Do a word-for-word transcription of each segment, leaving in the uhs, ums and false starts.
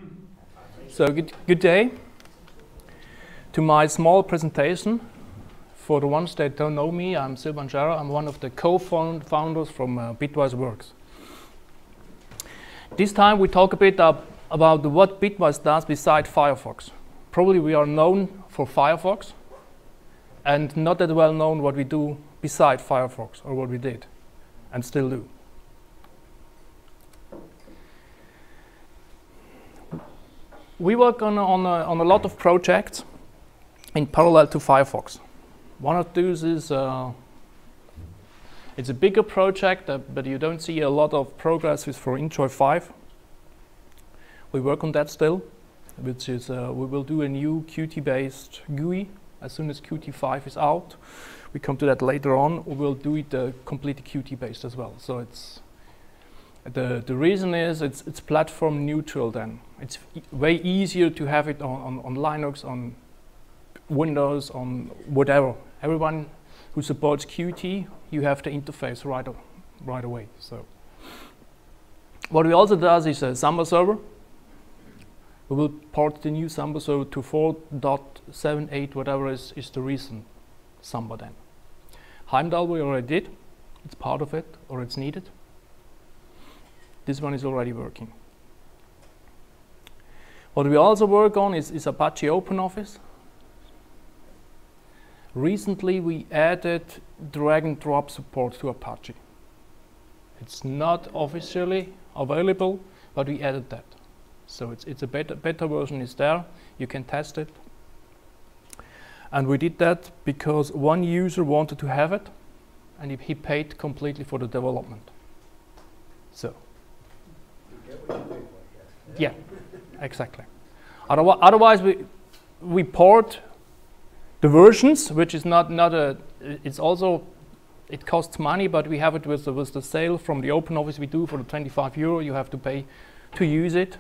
So good, good day. To my small presentation, for the ones that don't know me, I'm Silvan Scherrer. I'm one of the co-founders from uh, BitWise Works. This time we talk a bit ab about what BitWise does beside Firefox. Probably we are known for Firefox, and not that well known what we do beside Firefox, or what we did, and still do. We work on, on, a, on a lot of projects in parallel to Firefox. One of those is, uh, it's a bigger project, uh, but you don't see a lot of progress with for Enjoy five. We work on that still, which is, uh, we will do a new Qt-based G U I as soon as Qt five is out. We come to that later on. We will do it uh, completely Qt-based as well. So it's, The, the reason is it's, it's platform neutral then. It's e way easier to have it on, on, on Linux, on Windows, on whatever. Everyone who supports Qt, you have the interface right, right away. So what we also do is a Samba server. We will port the new Samba server to four point seven eight, whatever is, is the recent Samba then. Heimdall we already did. It's part of it, or it's needed. This one is already working. What we also work on is, is Apache OpenOffice. Recently we added drag and drop support to Apache. It's not officially available, but we added that. So it's, it's a beta, beta version is there, you can test it. And we did that because one user wanted to have it, and he, he paid completely for the development. So. Yeah, exactly. Otherwise, otherwise we we port the versions, which is not not a. It's also it costs money, but we have it with the, with the sale from the OpenOffice we do for the twenty-five euro. You have to pay to use it,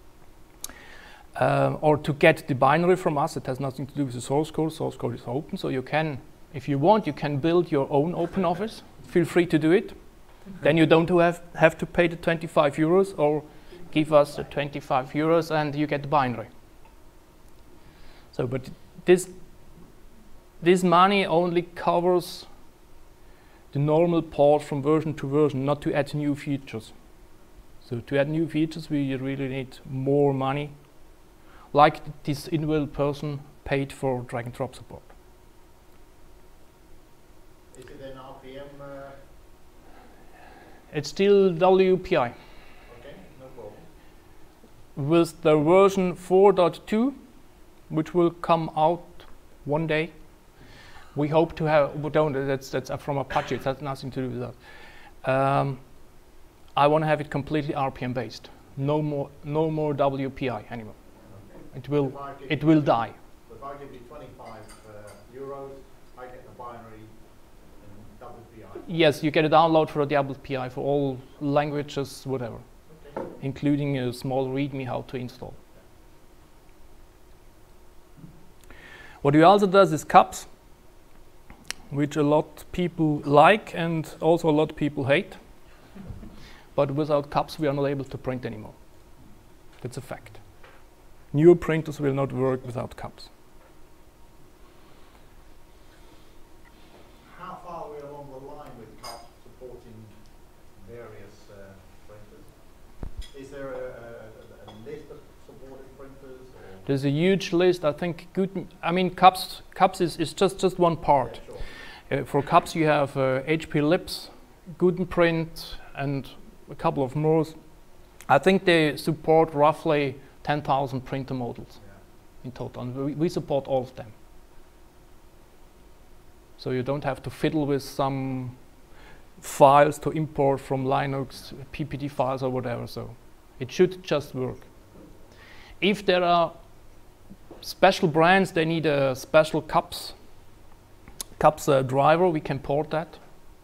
uh, or to get the binary from us. It has nothing to do with the source code. Source code is open, so you can, if you want, you can build your own OpenOffice. Feel free to do it. Then you don't have, have to pay the twenty-five euros, or give us the twenty-five euros and you get the binary. So, but this, this money only covers the normal port from version to version, not to add new features. So to add new features, we really need more money, like this individual person paid for drag and drop support. Is it an R P M? Uh It's still W P I. Okay, no problem. With the version four point two, which will come out one day, we hope to have. We don't. That's that's from Apache. It has nothing to do with that. Um, I want to have it completely R P M based. No more. No more W P I anymore. Okay. It will. It will die. So if I give you twenty-five uh, euros, I get the binary. Yes, you get a download for the W P I for all languages, whatever, okay. Including a small README how to install. What we also does is cups, which a lot of people like and also a lot of people hate. But without cups, we are not able to print anymore. That's a fact. Newer printers will not work without cups. Is there a, a, a list of supported printers? Or? There's a huge list. I think good. I mean, cups. Cups is, is just just one part. Yeah, sure. uh, for cups, you have uh, H P Lips, Gutenprint, and a couple of more. I think they support roughly ten thousand printer models yeah. in total. And we, we support all of them. So you don't have to fiddle with some files to import from Linux, P P T files or whatever. So it should just work. If there are special brands, they need a special cups cups uh, driver, we can port that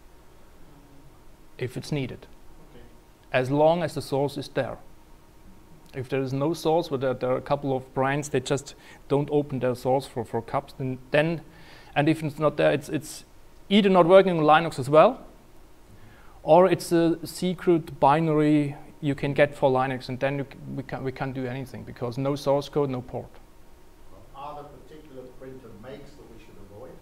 if it's needed, okay. As long as the source is there. If there is no source, but there, there are a couple of brands that just don't open their source for, for cups, then, then and if it's not there, it's, it's either not working on Linux as well, or it's a secret binary you can get for Linux, and then you c we, can, we can't do anything because no source code, no port. Are there particular printer makes that we should avoid?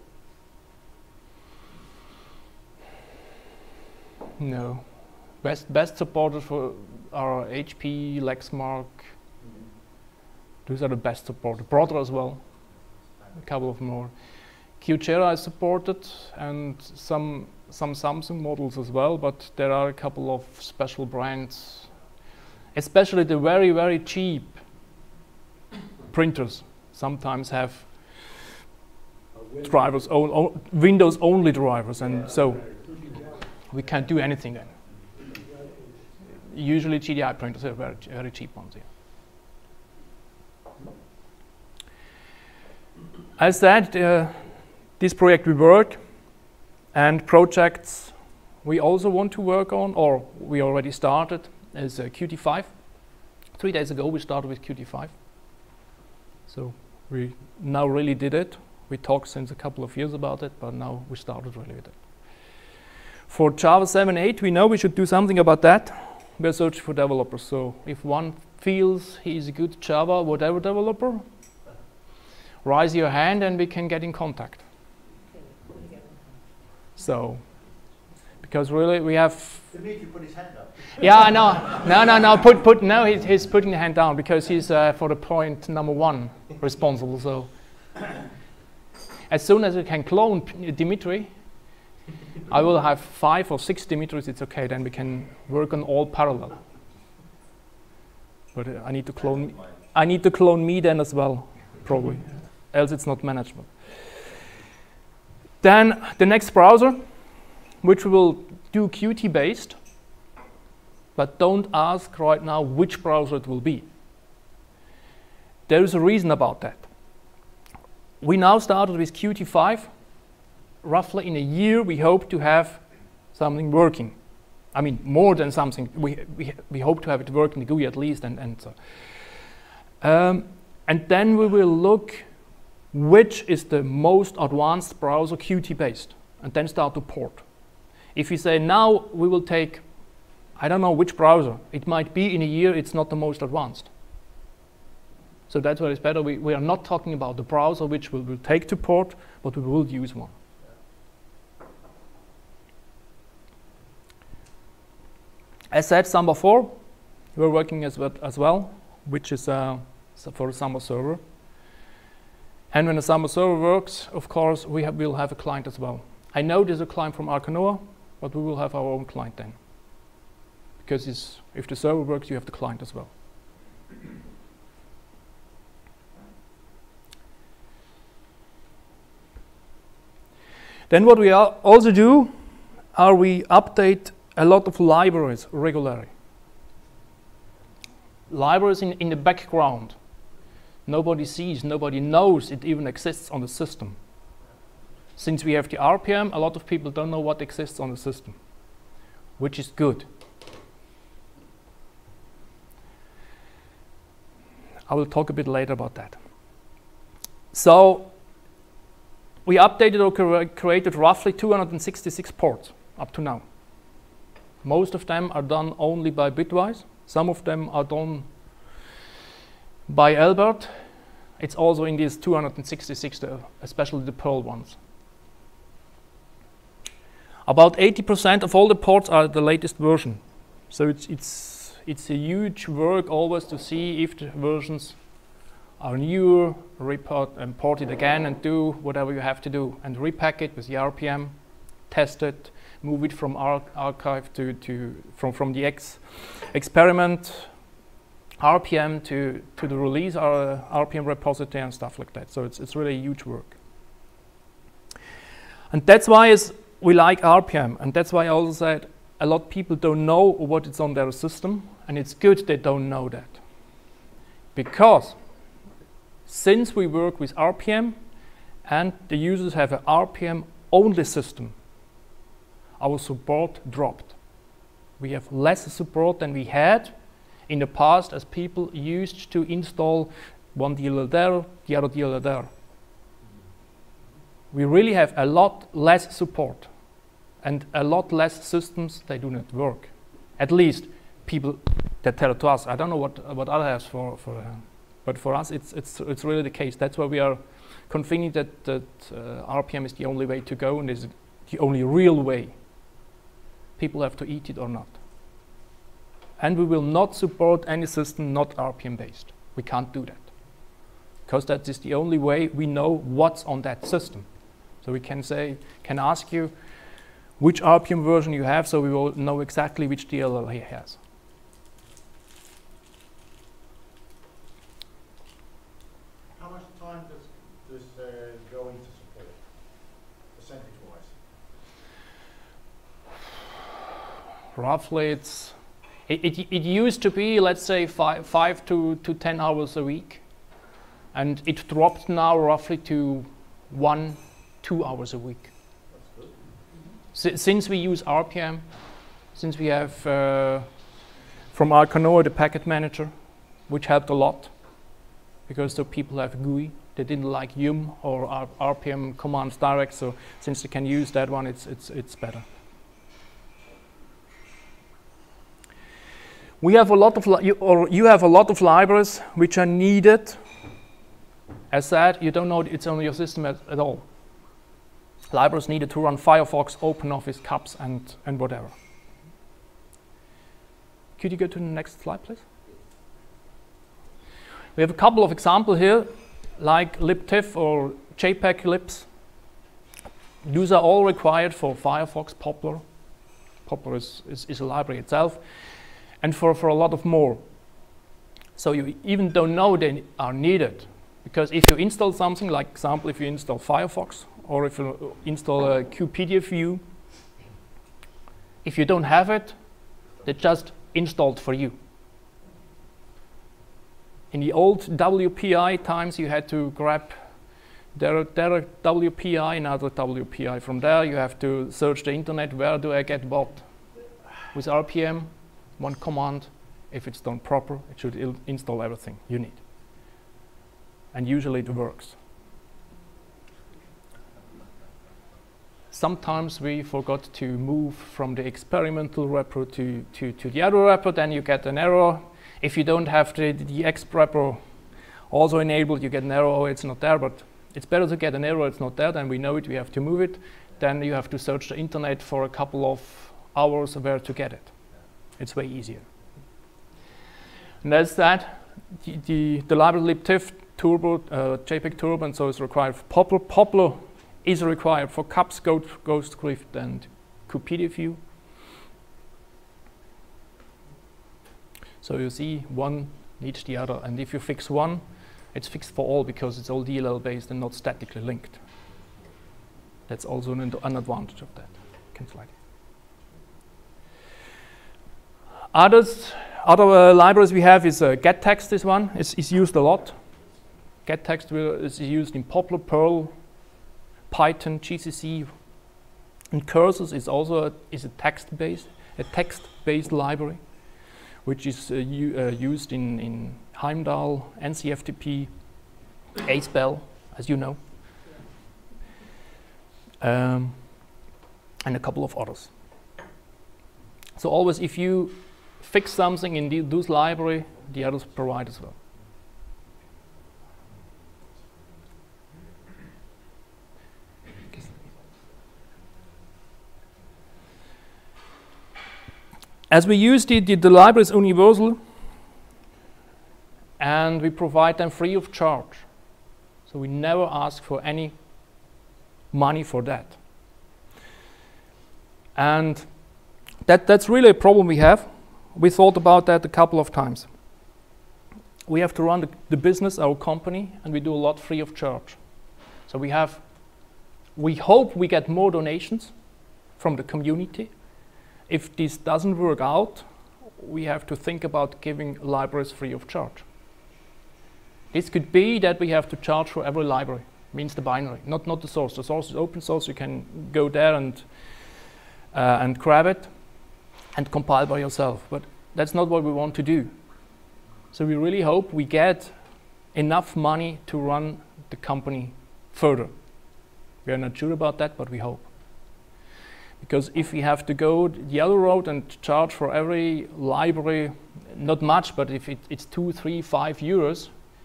No. Best best supported for are H P, Lexmark. Mm-hmm. Those are the best supported. Brother as well. A couple of more. Scherrer is supported, and some some Samsung models as well. But there are a couple of special brands, especially the very very cheap printers. Sometimes have drivers, o o Windows only drivers, and yeah, so we can't do anything then. Usually G D I printers are very, very cheap ones, yeah. As said, uh, this project will work, and projects we also want to work on, or we already started, is uh, Qt five. Three days ago we started with Qt five. So we now really did it. We talked since a couple of years about it, but now we started really with it. For Java seven eight, we know we should do something about that. We're searching for developers, so if one feels he's a good Java whatever developer, raise your hand and we can get in contact. So, because really we have... Dimitri put his hand up. Yeah, I know. No, no, no, put, put, no, he's, he's putting the hand down because he's uh, for the point number one responsible, so. As soon as we can clone Dimitri, I will have five or six Dimitris, it's okay, then we can work on all parallel. But uh, I need to clone I need to clone me then as well, probably. Else it's not management. Then the next browser, which we will do Qt based, but don't ask right now which browser it will be. There is a reason about that. We now started with Qt five. Roughly in a year, we hope to have something working. I mean, more than something. We, we, we hope to have it work in the G U I at least, and, and so. Um, and then we will look which is the most advanced browser Qt-based, and then start to port. If you say now we will take, I don't know which browser, it might be in a year it's not the most advanced. So that's why it's better. We, we are not talking about the browser which we will take to port, but we will use one. As said, Samba four, we're working as well, as well which is uh, for the Samba server. And when the Samba server works, of course, we have, will have a client as well. I know there's a client from Arkanoa, but we will have our own client then. Because it's, if the server works, you have the client as well. Then what we also do, are we update a lot of libraries regularly. Libraries in, in the background. Nobody sees, nobody knows it even exists on the system. Since we have the R P M, a lot of people don't know what exists on the system, which is good. I will talk a bit later about that. So we updated or created roughly two hundred sixty-six ports up to now. Most of them are done only by BitWise. Some of them are done by Albert. It's also in these two hundred sixty-six, uh, especially the Perl ones. About eighty percent of all the ports are the latest version. So it's, it's, it's a huge work always to see if the versions are newer, report and port it again and do whatever you have to do and repack it with the R P M, test it, move it from ar archive to, to from, from the X experiment R P M to, to the release uh, R P M repository and stuff like that. So it's, it's really a huge work. And that's why is we like R P M, and that's why I also said a lot of people don't know what is on their system, and it's good they don't know that. Because since we work with R P M and the users have an R P M only system, our support dropped. We have less support than we had in the past, as people used to install one D L L there, the other D L L there. We really have a lot less support and a lot less systems they do not work. At least people that tell it to us. I don't know what what other has for for, uh, but for us it's it's it's really the case. That's why we are convinced that that uh, R P M is the only way to go and is the only real way. People have to eat it or not. And we will not support any system not R P M based. We can't do that. Because that is the only way we know what's on that system. So we can say, can ask you which R P M version you have, so we will know exactly which D L L he has. How much time does this uh, go into support, percentage-wise? Roughly, it's it, it it used to be, let's say, five five to to ten hours a week, and it dropped now roughly to one two hours a week. That's good. Mm-hmm. S since we use R P M, since we have uh, from Arcanoa the packet manager, which helped a lot, because the people have G U I, they didn't like Yum or R R P M commands direct. So since they can use that one, it's it's it's better. We have a lot of, li you, or you have a lot of libraries which are needed. As said, you don't know it's on your system at, at all. Libraries needed to run Firefox, OpenOffice, CAPS, and, and whatever. Could you go to the next slide, please? We have a couple of examples here, like libtiff or JPEG libs. These are all required for Firefox, Poplar. Poplar is, is, is a library itself. And for, for a lot of more. So you even don't know they are needed. Because if you install something, like example, if you install Firefox, or if you install a Q P D F view, if you don't have it, they just installed for you. In the old W P I times, you had to grab their, their W P I, another W P I. From there, you have to search the internet, where do I get what? With R P M, one command, if it's done proper, it should il install everything you need. And usually it works. Sometimes we forgot to move from the experimental repo to, to, to the other repo, then you get an error. If you don't have the, the exp repo also enabled, you get an error, oh, it's not there, but it's better to get an error, it's not there, then we know it, we have to move it. Then you have to search the internet for a couple of hours where to get it. It's way easier. And that's that. The, the, the library libtiff turbo, uh, JPEG turbo, and so is required for Poplar. Poplar is required for CAPS, Ghostscript, and Q P D F view. So you see one needs the other, and if you fix one, it's fixed for all because it's all D L L based and not statically linked. That's also an, an advantage of that. Can slide. Others, other uh, libraries we have is uh, getText. This one is, is used a lot. getText will, is used in Poplar, Perl, Python, G C C, and Cursors is also a, is a text-based a text-based library, which is uh, uh, used in in Heimdall, N C F T P, Acebell, as you know, um, and a couple of others. So always, if you fix something in the, those library, the others provide as well. As we use the, the, the library is universal, and we provide them free of charge. So we never ask for any money for that. And that, that's really a problem we have. We thought about that a couple of times. We have to run the, the business, our company, and we do a lot free of charge. So we have, we hope we get more donations from the community. If this doesn't work out, we have to think about giving libraries free of charge. This could be that we have to charge for every library, means the binary, not, not the source. The source is open source, you can go there and, uh, and grab it and compile by yourself, but that's not what we want to do. So we really hope we get enough money to run the company further. We are not sure about that, but we hope. Because if we have to go the other road and charge for every library, not much, but if it, it's two, three, five euros,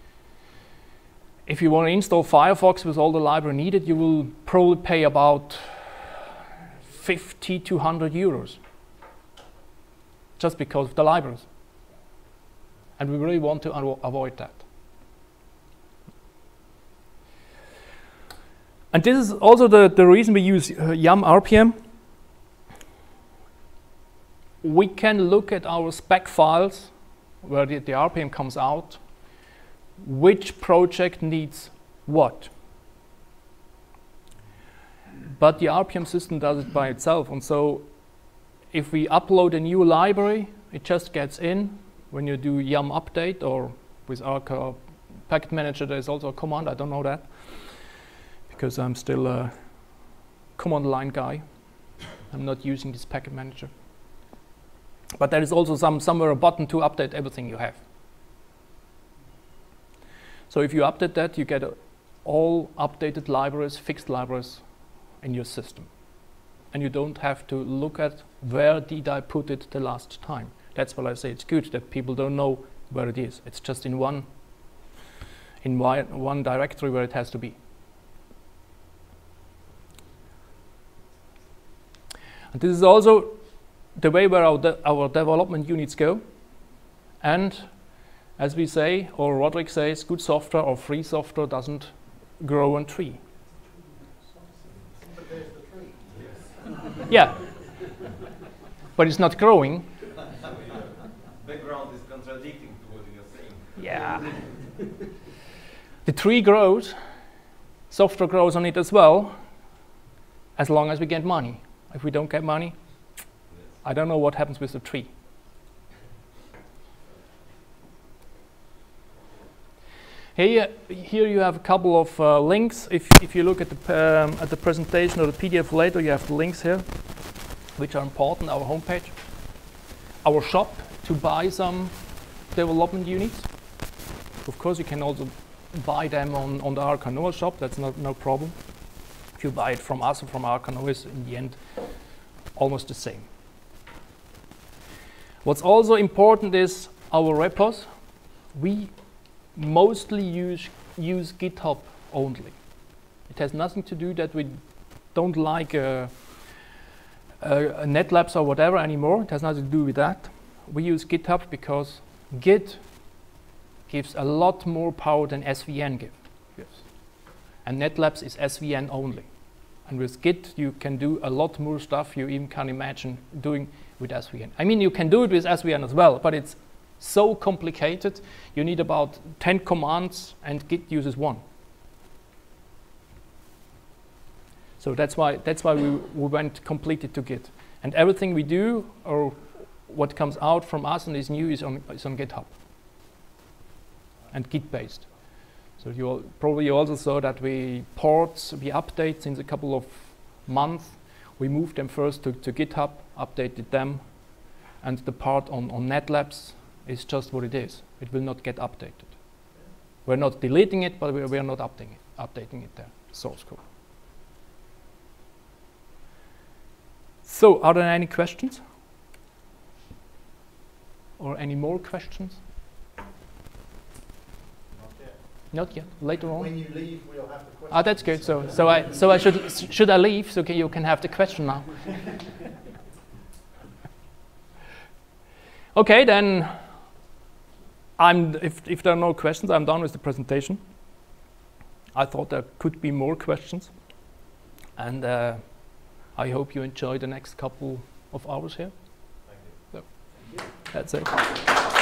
if you want to install Firefox with all the library needed, you will probably pay about fifty to one hundred euros, just because of the libraries. And we really want to avo- avoid that. And this is also the, the reason we use uh, yum R P M. We can look at our spec files where the, the R P M comes out, which project needs what. But the R P M system does it by itself. And so if we upload a new library, it just gets in. When you do yum update, or with our packet manager, there's also a command, I don't know that, because I'm still a command line guy. I'm not using this packet manager. But there is also some somewhere a button to update everything you have. So if you update that, you get uh, all updated libraries, fixed libraries in your system. And you don't have to look at where did I put it the last time. That's why I say it's good that people don't know where it is. It's just in one, in one directory where it has to be. And this is also the way where our, de our development units go. And as we say, or Roderick says, good software or free software doesn't grow on tree. But there's the tree. Yes. Yeah, but it's not growing. Background is contradicting to what you're saying. Yeah. The tree grows, software grows on it as well, as long as we get money. If we don't get money, yes. I don't know what happens with the tree. Here, here you have a couple of uh, links. If, if you look at the, um, at the presentation or the P D F later, you have the links here, which are important, our homepage, our shop to buy some development units. Of course, you can also buy them on, on the Arcanoa shop, that's not, no problem. If you buy it from us or from Arcanoa, it's in the end almost the same. What's also important is our repos. We mostly use, use GitHub only. It has nothing to do that we don't like a, a, a NetLabs or whatever anymore. It has nothing to do with that. We use GitHub because Git gives a lot more power than S V N gives. And NetLabs is S V N only. And with Git, you can do a lot more stuff you even can imagine doing with S V N. I mean, you can do it with S V N as well, but it's so complicated. You need about ten commands, and Git uses one. So that's why that's why we, we went completely to Git. And everything we do, or what comes out from us and is new, is on, is on GitHub and Git based. So you all, probably you also saw that we ports, we update since a couple of months. We moved them first to, to GitHub, updated them, and the part on, on NetLabs is just what it is. It will not get updated. We're not deleting it, but we're, we're not updating it, updating it there, source code. So, are there any questions? Or any more questions? Not yet. Not yet. Later on. When you leave, we'll have the questions. Ah, that's good. So, so I, so I should, should I leave so you can have the question now? Okay, then. I'm. If if there are no questions, I'm done with the presentation. I thought there could be more questions, and uh, I hope you enjoy the next couple of hours here. Thank you. So, that's it.